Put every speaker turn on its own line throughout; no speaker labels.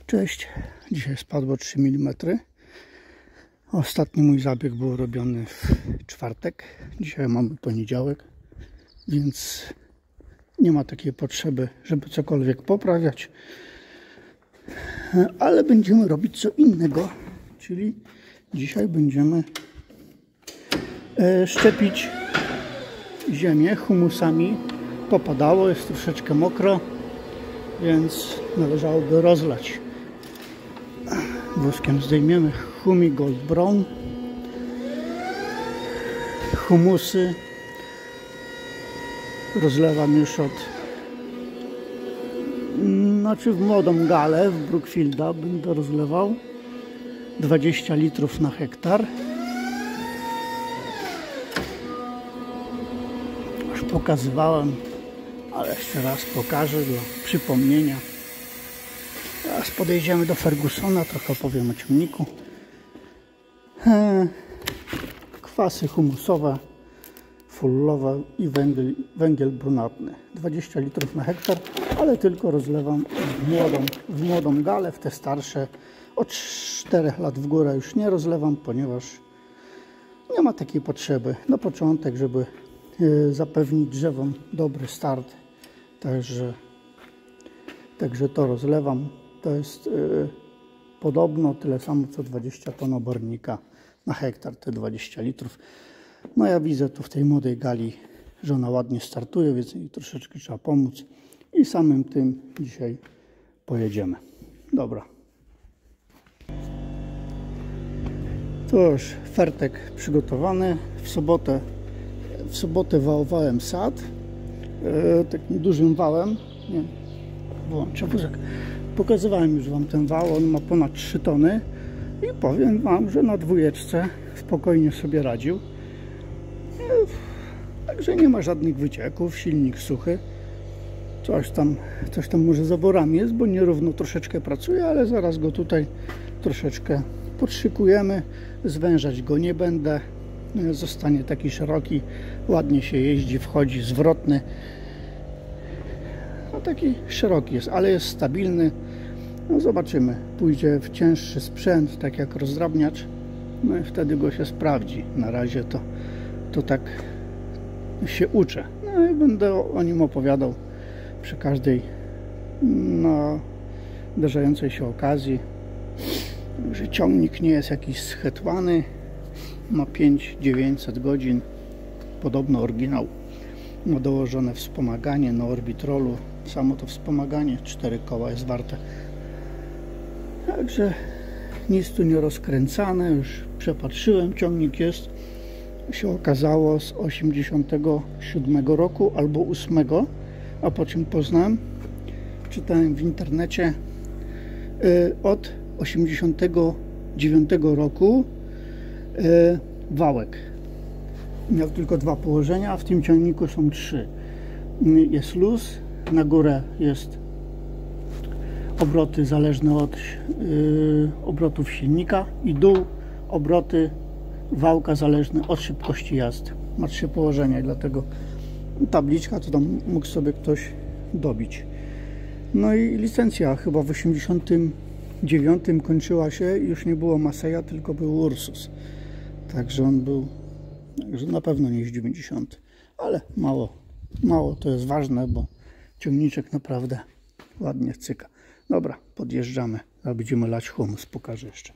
Cześć, dzisiaj spadło 3 mm. Ostatni mój zabieg był robiony w czwartek. Dzisiaj mamy poniedziałek, więc nie ma takiej potrzeby, żeby cokolwiek poprawiać. Ale będziemy robić co innego, czyli dzisiaj będziemy szczepić ziemię humusami. Popadało, jest troszeczkę mokro, więc należałoby rozlać. Woskiem zdejmiemy Humi Gold Brown, humusy. Rozlewam już w młodą galę w Brookfielda będę rozlewał 20 litrów na hektar. Już pokazywałem, ale jeszcze raz pokażę dla przypomnienia. Teraz podejdziemy do Fergusona, trochę opowiem o ciągniku. Kwasy humusowe, fullowe i węgiel brunatny. 20 litrów na hektar, ale tylko rozlewam w młodą galę. W te starsze od 4 lat w górę już nie rozlewam, ponieważ nie ma takiej potrzeby. Na początek, żeby zapewnić drzewom dobry start. Także to rozlewam. To jest podobno tyle samo co 20 ton obornika na hektar, te 20 litrów. No ja widzę tu w tej młodej gali, że ona ładnie startuje, więc jej troszeczkę trzeba pomóc. I samym tym dzisiaj pojedziemy. Dobra. To już fertek przygotowany. W sobotę wałowałem sad. Takim dużym wałem. Nie, włączę wózek. Pokazywałem już Wam ten wał, on ma ponad 3 tony i powiem Wam, że na dwójeczce spokojnie sobie radził. Także nie ma żadnych wycieków, silnik suchy. Coś tam może z zaworami jest, bo nierówno troszeczkę pracuje, ale zaraz go tutaj troszeczkę podszykujemy. Zwężać go nie będę. Zostanie taki szeroki, ładnie się jeździ, wchodzi, zwrotny. No taki szeroki jest, ale jest stabilny. No zobaczymy. Pójdzie w cięższy sprzęt, tak jak rozdrabniacz. No i wtedy go się sprawdzi. Na razie to tak się uczę. No i będę o nim opowiadał przy każdej zdarzającej się okazji. Że ciągnik nie jest jakiś schetłany. Ma 5900 godzin. Podobno oryginał. Ma dołożone wspomaganie na orbitrolu. Samo to wspomaganie 4 koła jest warte. Także nic tu nie rozkręcane. Już przepatrzyłem. Ciągnik jest, się okazało, z 87 roku albo 8. A po czym poznałem, czytałem w internecie, od 89 roku wałek. Miał tylko 2 położenia, a w tym ciągniku są 3. Jest luz, na górę jest obroty zależne od obrotów silnika i dół obroty wałka zależne od szybkości jazdy. Ma 3 położenia i dlatego tabliczka to tam mógł sobie ktoś dobić. No i licencja chyba w 89 kończyła się i już nie było Maseja, tylko był Ursus. Także on był, także na pewno nie jest 90, ale mało to jest ważne, bo ciągniczek naprawdę ładnie cyka. Dobra, podjeżdżamy, a będziemy lać humus, pokażę jeszcze.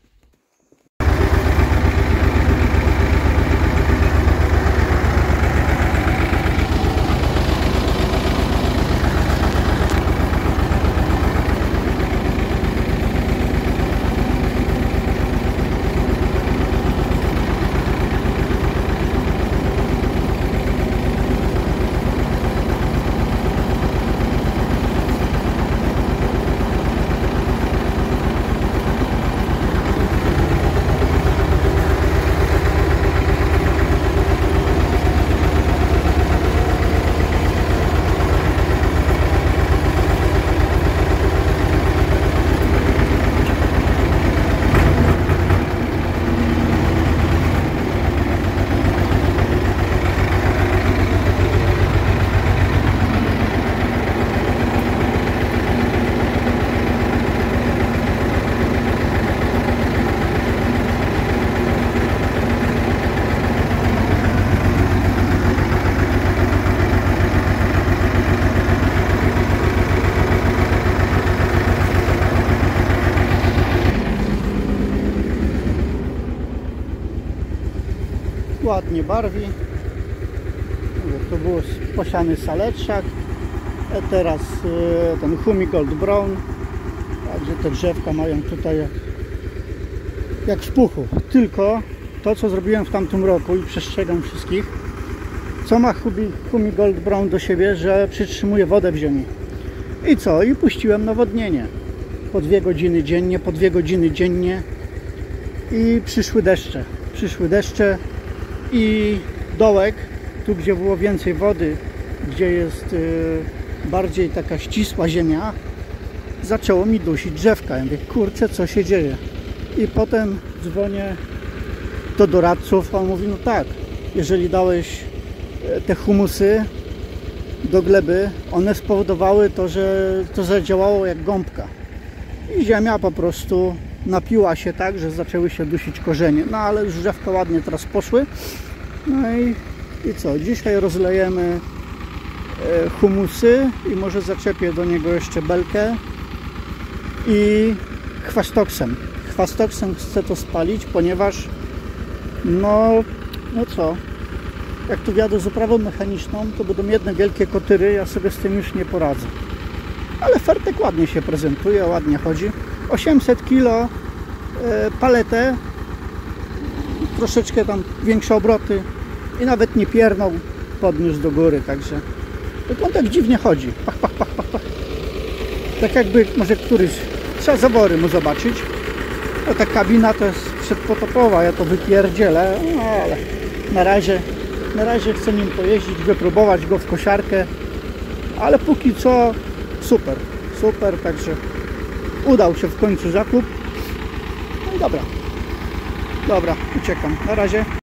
ładnie barwi. To był posiany saleczak, a teraz ten Humi Gold Brown. Także te drzewka mają tutaj jak w puchu. Tylko to, co zrobiłem w tamtym roku i przestrzegam wszystkich, co ma Humi Gold Brown do siebie, że przytrzymuje wodę w ziemi. I co? I puściłem nawodnienie. Po 2 godziny dziennie, po 2 godziny dziennie. I przyszły deszcze. Przyszły deszcze i dołek, tu gdzie było więcej wody, gdzie jest bardziej taka ścisła ziemia, zaczęło mi dusić drzewka. Ja mówię, kurczę, co się dzieje? I potem dzwonię do doradców, a on mówi, no tak, jeżeli dałeś te humusy do gleby, one spowodowały to, że to zadziałało jak gąbka. I ziemia po prostu napiła się tak, że zaczęły się dusić korzenie. No ale już drzewka ładnie teraz poszły. No i co? Dzisiaj rozlejemy humusy i może zaczepię do niego jeszcze belkę i chwastoksem. Chwastoksem chcę to spalić, ponieważ no co? Jak tu wjadę z uprawą mechaniczną, to będą jedne wielkie kotyry, ja sobie z tym już nie poradzę. Ale Fertek ładnie się prezentuje, ładnie chodzi. 800 kg paletę, troszeczkę tam większe obroty i nawet nie piernął, podniósł do góry, także on tak dziwnie chodzi. Pach, pach, pach, pach, pach. Tak jakby może któryś, trzeba zawory mu zobaczyć. No ta kabina to jest przedpotopowa, ja to wypierdzielę, no, ale na razie chcę nim pojeździć, wypróbować go w kosiarkę, ale póki co super, także udał się w końcu zakup. No i dobra, uciekam, na razie.